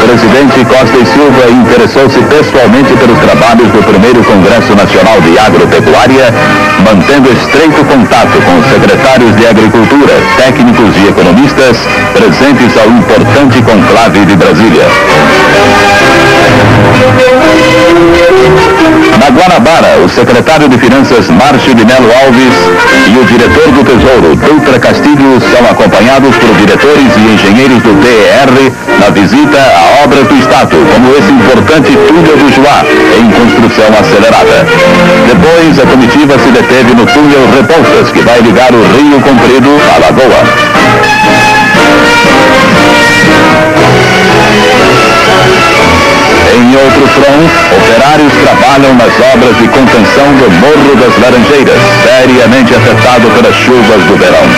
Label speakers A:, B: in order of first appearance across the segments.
A: presidente Costa e Silva interessou-se pessoalmente pelos trabalhos do primeiro Congresso Nacional de Agropecuária, mantendo estreito contato com os secretários de Agricultura, técnicos e economistas presentes ao importante conclave de Brasília. Na Guanabara, o secretário de Finanças Márcio de Melo Alves e o diretor do Tesouro Dutra Castilho são acompanhados por diretores e engenheiros do DER na visita a obras do Estado, como esse importante túnel do Juá, em construção acelerada. Depois, a comitiva se deteve no túnel Rebouças, que vai ligar o Rio Comprido à Lagoa. Em outro front, operários trabalham nas obras de contenção do Morro das Laranjeiras, seriamente afetado pelas chuvas do verão.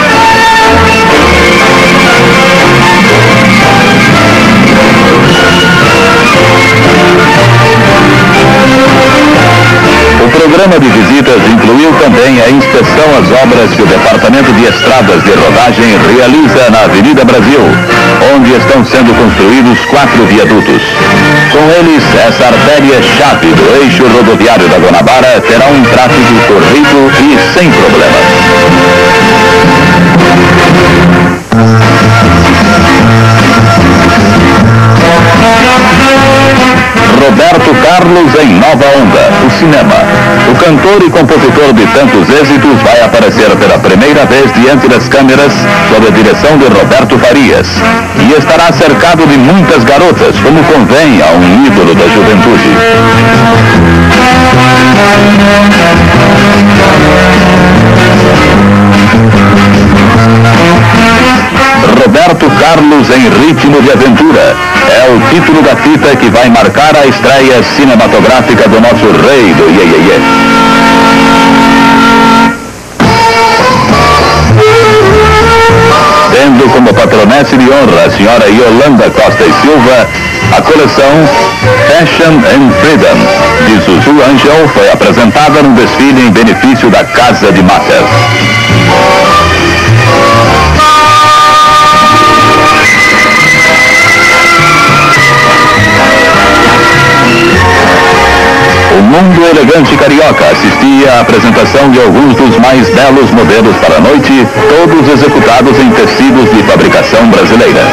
A: O programa de visitas incluiu também a inspeção às obras que o Departamento de Estradas de Rodagem realiza na Avenida Brasil, onde estão sendo construídos 4 viadutos. Com eles, essa artéria-chave do eixo rodoviário da Guanabara terá um tráfego corrido e sem problemas. Roberto Carlos em Nova Onda, o cinema. O cantor e compositor de tantos êxitos vai aparecer pela primeira vez diante das câmeras sob a direção de Roberto Farias. E estará cercado de muitas garotas, como convém a um ídolo da juventude. Roberto Carlos em Ritmo de Aventura é o título da fita que vai marcar a estreia cinematográfica do nosso rei do Iê, Iê, Iê. Tendo como patronesse de honra a senhora Yolanda Costa e Silva, a coleção Fashion and Freedom de Zuzu Angel foi apresentada num desfile em benefício da Casa de Mater. O mundo elegante carioca assistia à apresentação de alguns dos mais belos modelos para a noite, todos executados em tecidos de fabricação brasileira.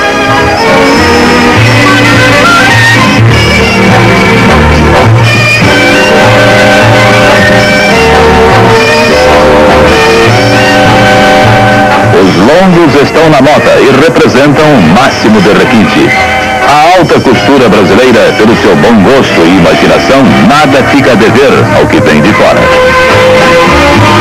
A: Os longos estão na moda e representam o máximo de requinte. A alta costura brasileira, pelo seu bom gosto e imaginação, nada fica a dever ao que vem de fora.